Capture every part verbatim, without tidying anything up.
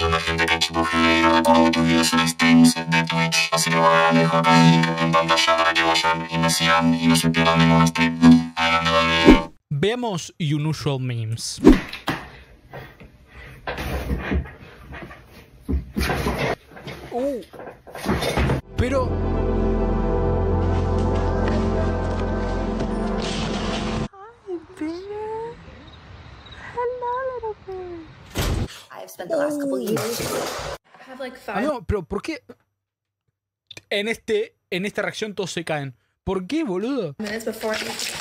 toda la gente que tuvo que ver grabado vídeos en streams de Twitch. Así que bueno, la dejo ahí en pantalla para que vayan y me sigan y no se pierdan ningún stream. Adelante con el vídeo. Veamos Unusual Memes. Uh, pero... Hi, bear. Hello, little bear. I've spent the last couple years. I have like Ah, five no, pero ¿por qué? En este, en esta reacción todos se caen. ¿Por qué, boludo? minutes before.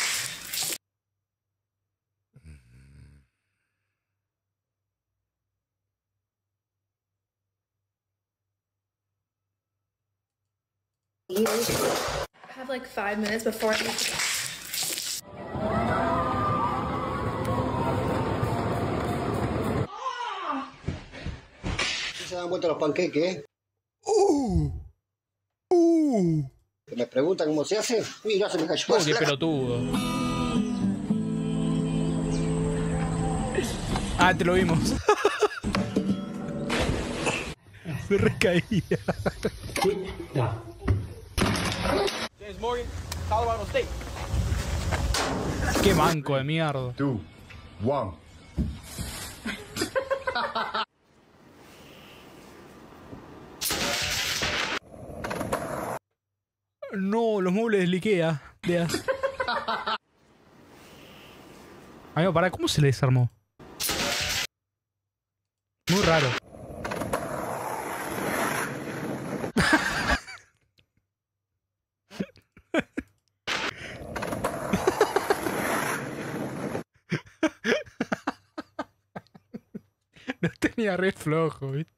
Years. I have like five minutes before. Se dan vuelta los panqueques. Uh, uh. Que me preguntan cómo se hace. Mira, se me cayó. Oh, qué pelotudo. Ah, te lo vimos. Se recaía. James Morgan, Colorado State. Qué manco de mierda. Two, one. No, los muebles de Ikea. Vea. Amigo, pará, ¿cómo se le desarmó? Muy raro. No tenía re flojo, ¿viste?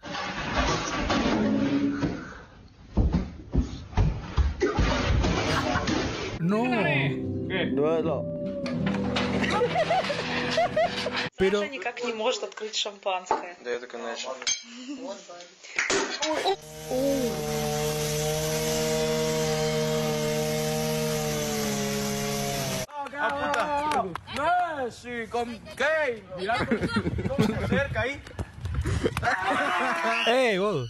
No. Pero... Саша никак не может открыть шампанское. Да, я так и начал. ¡Ah, puta! ¡Messi con Kane! Mirá cómo se acerca ahí. ¡Eh, gol!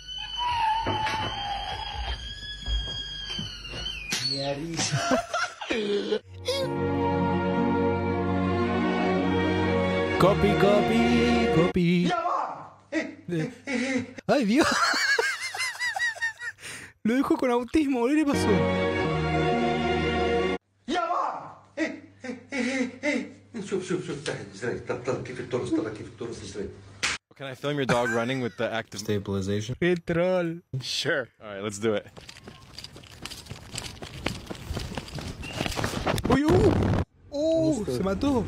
Copy, copy, copy. Eh, ¡Ay, Dios! Lo dejó con autismo, ¿qué le pasó? شوف شوف شوف تحت ازاي طلع كيف الترس طلع كيف الترس ازاي. Can I film your dog running with the active stabilization? ¡Qué troll! Sure. Alright, let's do it. ¡Uy, uh! ¡Uh! ¡Se mató!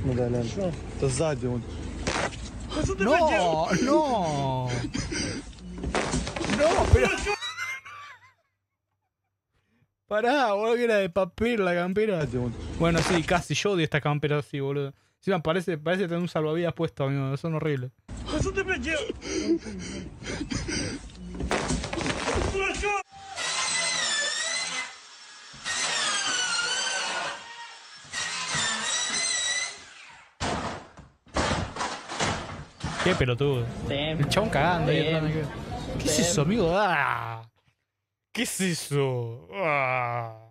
¡No! ¡No! ¡No! ¡Pero! Pará, boludo, que era de papel la campera. Bueno, sí, casi. Yo odio esta campera así, boludo. Sí, man, parece, parece tener un salvavidas puesto, amigo. Son horribles. Qué pelotudo. El chabón cagando ahí atrás. ¿Qué es eso, amigo? ¡Ah! ¿Qué es eso? ¡Ah!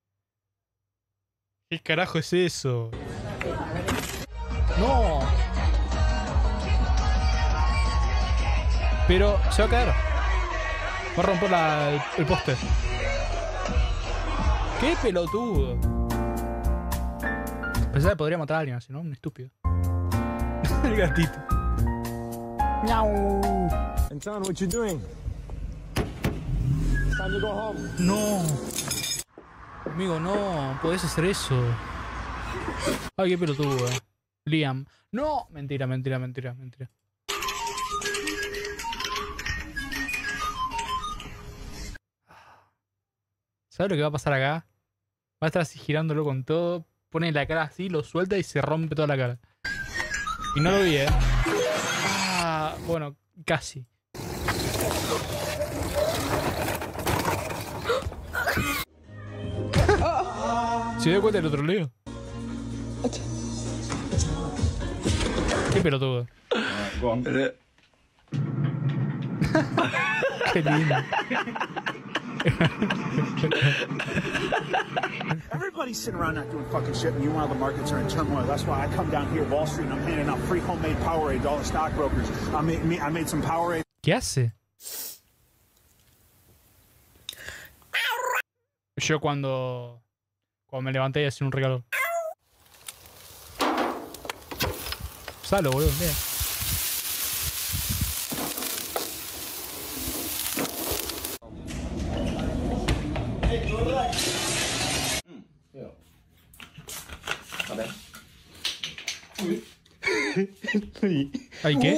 ¿Qué carajo es eso? ¡No! Pero se va a caer. Va a romper la, el, el poste. ¡Qué pelotudo! Pensaba que podría matar a alguien así, ¿no? Un estúpido. El gatito. ¡Miau! Anton, what you doing? It's time to go home. No. Amigo, no. Podés hacer eso. Ay, qué pelotudo. Eh. Liam. No. Mentira, mentira, mentira, mentira. ¿Sabes lo que va a pasar acá? Va a estar así girándolo con todo. Pone la cara así, lo suelta y se rompe toda la cara. Y no lo vi, eh. Ah, bueno, casi. ¿Se dio cuenta del otro lío? Qué pelotudo. Qué lindo. Everybody's sitting around not doing fucking shit. Meanwhile, the markets are in turmoil. That's why I come down here, Wall Street, and I'm handing out free homemade Powerade to all the stockbrokers. I made, me, I made some Powerade. ¿Qué hace? Yo cuando... Cuando me levanté y hacía un regalo. Salo, boludo. Mira. ¿Ay qué?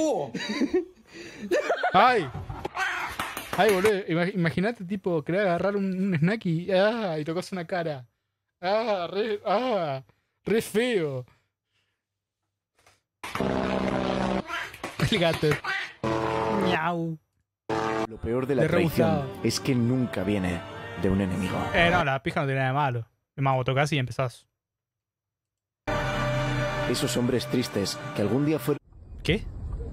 ¡Ay! ¡Ay, boludo! Imagínate, tipo, querer agarrar un, un snack y... ¡Ah! Y tocas una cara. ¡Ah! ¡Re, ah, re feo! El gato. Miau. Lo peor de la De traición rebuscado. es que nunca viene de un enemigo. Eh, no, la pija no tiene nada de malo. Es más, vos tocás y empezás. Esos hombres tristes que algún día fueron... ¿Qué?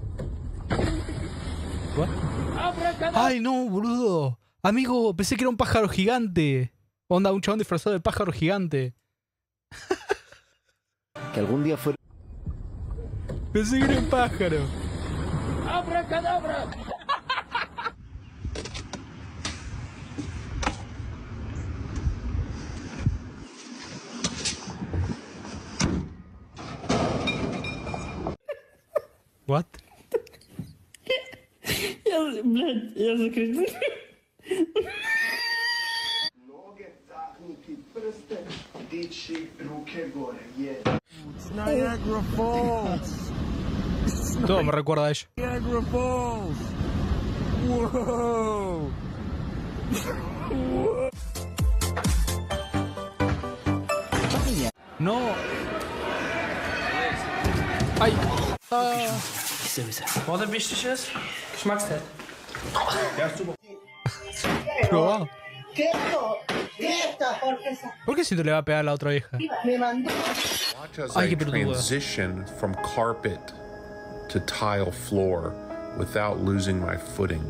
¿What? ¡Ay, no, boludo! Amigo, pensé que era un pájaro gigante. Onda, un chabón disfrazado de pájaro gigante. que algún día fueron... Pensé que era un pájaro. ¡Abracadabra! What? Я, блядь, я закричу. Niagara Falls. Todo me recuerda a ella. Niagara Falls. Whoa. No. Ay. Ah. Wat een biestjes? Geschmackstest. Probado. ¿Por qué si te le va a pegar a la otra vieja? Watch as Ay, I qué pelotudo. transition from carpet to tile floor without losing my footing.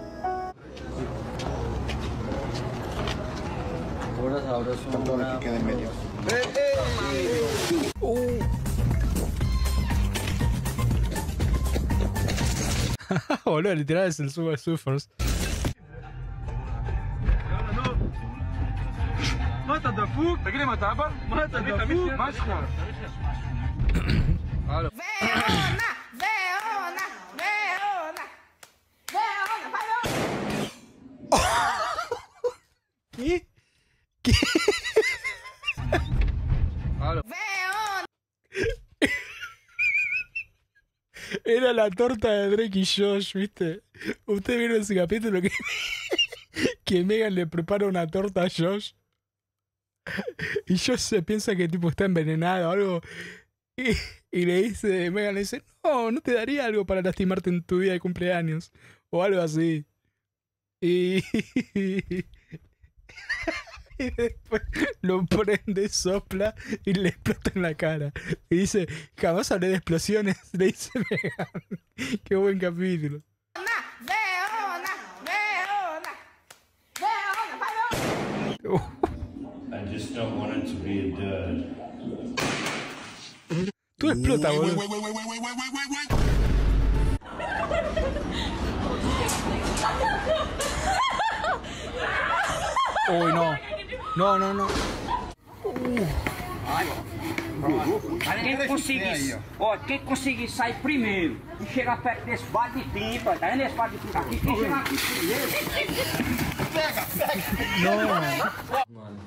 Perdón, que quede en medio. Boludo, literal es el Super Surfers. Mata da fuk, te quiere matar, pa? Mata da fuk, máscara. Veona, Veona, Veona, Veona, vai, ¿Qué? ¿Qué? Veona. Era la torta de Drake y Josh, ¿viste? Ustedes vieron ese capítulo que, que Megan le prepara una torta a Josh. Y Josh se piensa que tipo está envenenado o algo. Y, y le dice, Megan le dice, no, no te daría algo para lastimarte en tu día de cumpleaños. O algo así. Y, y después lo prende, sopla y le explota en la cara. Y dice, jamás hablé de explosiones, le dice Megan. Qué buen capítulo. Veona, Veona, Veona, vai, I just don't want it to be a dud. Tú explota, boludo. Uy, no. No, no, no. Quem conseguir, ó, quem conseguir sair primeiro e chegar perto desse bar de pipa, tá vendo esse bar de pipa aqui? Quem chegar aqui primeiro... Pega, pega! No.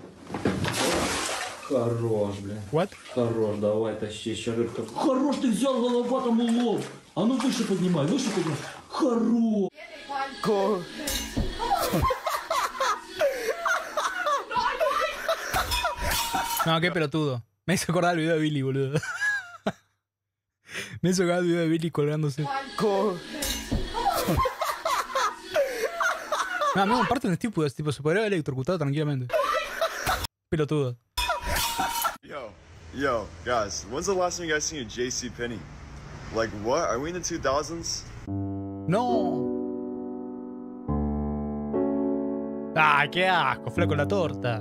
Хорош, бля. What? Хорош, давай тащи еще. Хорош, ты взял головатому лоб. А ну выше поднимай, выше поднимай. Хорош. Go. No, qué pelotudo. Me hizo acordar el video de Billy, boludo. Me hizo acordar el video de Billy colgándose. Go. No, amigo, aparte de este tipo, tipo, se podría haber electrocutado tranquilamente. Pelotudo. Yo, yo, guys, when's the last time you guys seen a JCPenney? Like, what? Are we in the two thousands? No. ¡Ah, qué asco! Flaco la torta.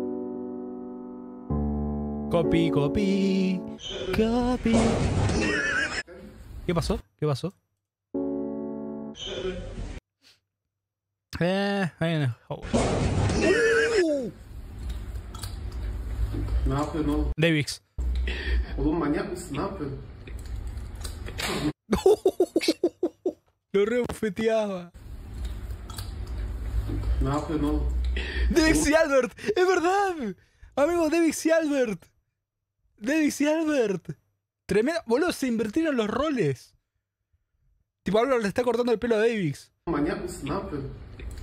Copy, copy. Copy. ¿Qué pasó? ¿Qué pasó? Eh, ahí no. Oh. Ne yapıyorsun oğlum? Davix. Oğlum manyak mısın? Ne yapıyorsun? Lo rebufeteaba. Ne yapıyorsun oğlum? Davix y Albert, es verdad. Amigo, Davix y Albert. Davix y Albert. Tremendo. Boludo, se invirtieron los roles. Tipo, Albert le está cortando el pelo a Davix. Manyak mısın? Ne yapıyorsun?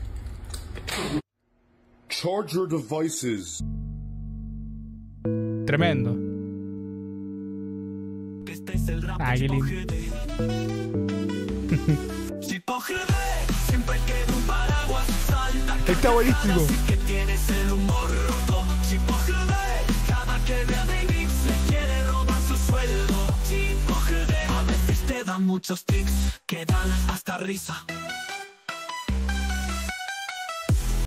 Charge your devices. Tremendo. Ah, qué lindo. Está buenísimo. A veces te dan muchos tics que dan hasta risa.